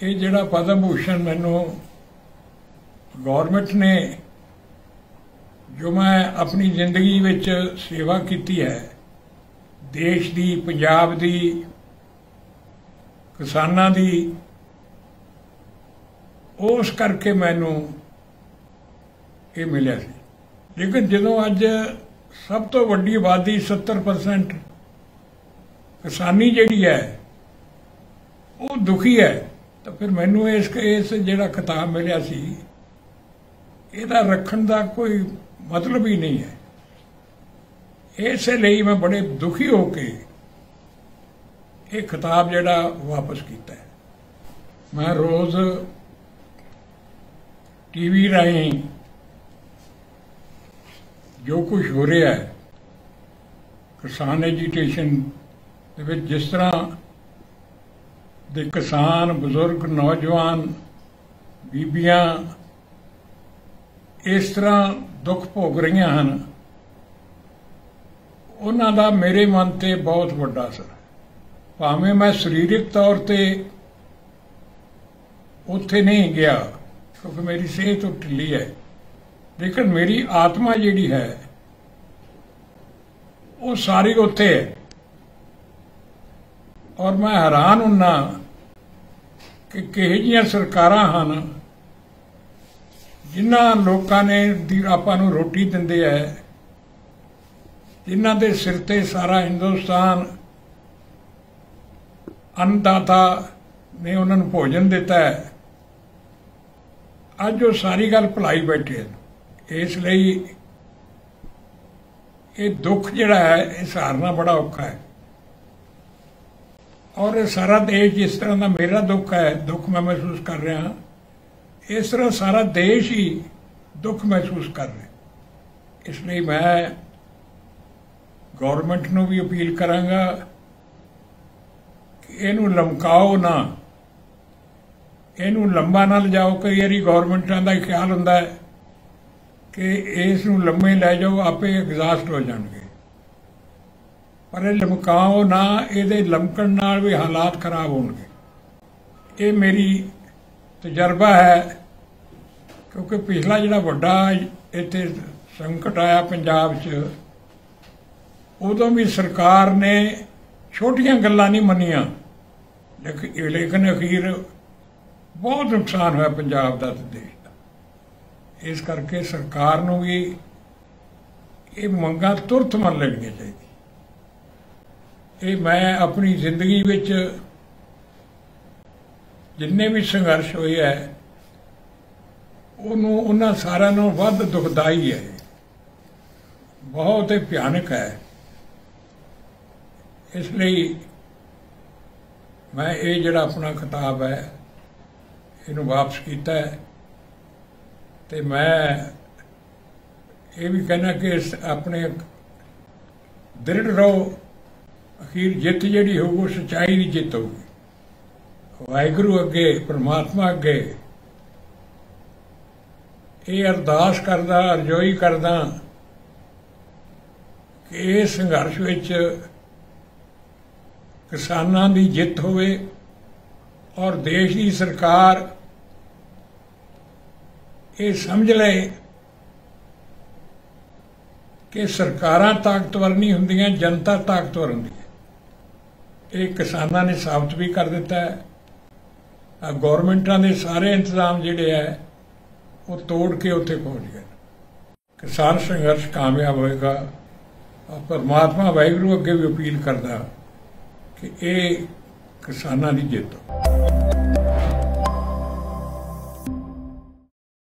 ये जिहड़ा पद्म भूषण मैनू गौरमेंट ने जो मैं अपनी जिंदगी विच सेवा की है देश दी, पंजाब दी, किसानां दी, उस करके मैनू ये मिलिया सी। लेकिन जदों अज सब तो वड्डी आबादी 70% किसानी जिहड़ी है वो दुखी है, तो फिर मैनू इस जिहड़ा खिताब मिलिया सी इहदा रखण दा कोई मतलब ही नहीं है। इसलिए मैं बड़े दुखी होके ये खिताब जिहड़ा वापस किया है। मैं रोज़ टीवी राही जो कुछ हो रहा है किसान एजीटेशन जिस तरह दे किसान, बुजुर्ग, नौजवान, बीबियां इस तरह दुख भोग रही हैं, उन्हां दा मेरे मन ते बहुत वड्डा असर है। भावें मैं सरीरक तौर ते उत्थे नहीं गया क्योंकि मेरी सेहत ढिली है, लेकिन मेरी आत्मा जिहड़ी है वो सारी उत्थे है। और मैं हैरान हुन्ना कि किहो जिहियां सरकारां हन जिन्हां लोकां ने आपां नूं रोटी दिंदे है, जिन्हां दे सिर ते सारा हिंदुस्तान अन्नदाता ने उन्हां नूं भोजन दिता है, अज वो सारी गल भुलाई बैठे हैं। इसलिए ये दुख जिहड़ा है ये सहारना बड़ा औखा है। और सारा देश जिस तरह का मेरा दुख है, दुख मैं महसूस कर रहा, इस तरह सारा देश ही दुख महसूस कर रहा। इसलिए मैं गौरमेंट नूं भी अपील करांगा कि इनू लमकाओ ना, इनू लंबा ना लिजाओ। कई बारी गौरमेंटां दा ख्याल हुंदा है कि इस नूं लम्मे लै जाओ, आपे एग्जास्ट हो जाणगे, पर लमकाओ ना, ये लमकण नाल भी हालात खराब होणगे। ये मेरी तजर्बा है, क्योंकि पिछला जिहड़ा वड्डा इत्थे संकट आया पंजाब च, उदों भी सरकार ने छोटियां गल्लां नहीं मनियां, लेकिन अखीर बहुत नुकसान होया पंजाब दा ते देश दा। इस करके सरकार नूं भी ये मंगां तुरंत मन लेणियां चाहीदियां। ये मैं अपनी जिंदगी विच जिन्ने भी संघर्ष होए है उन्हां सारिਆਂ नालों वध दुखदाई है, बहुत ही भयानक है। इसलिए मैं ये जिहड़ा अपना खिताब है इहनूं वापस किया है, ते मैं ये भी कहना कि अपने दृढ़ रहो, अखीर जित जिहड़ी होਊ सच्चाई की जित होगी। वाहिगुरू अगे, परमात्मा अगे ये अरदास करदा, अरजोई करदा कि ये संघर्ष विच किसानां दी जित होवे और देश की सरकार ये समझ ले कि सरकारां ताकतवर नहीं हुंदियां, जनता ताकतवर हुंदी है। ये किसानां ने साबित भी कर दिता है। गौरमेंटां दे सारे इंतजाम जिहड़े है वो तोड़ के उत्थे पहुंच गए। किसान संघर्ष कामयाब होएगा। और परमात्मा वाहिगुरू अगे भी अपील करदा कि ये किसानां दी जित हो।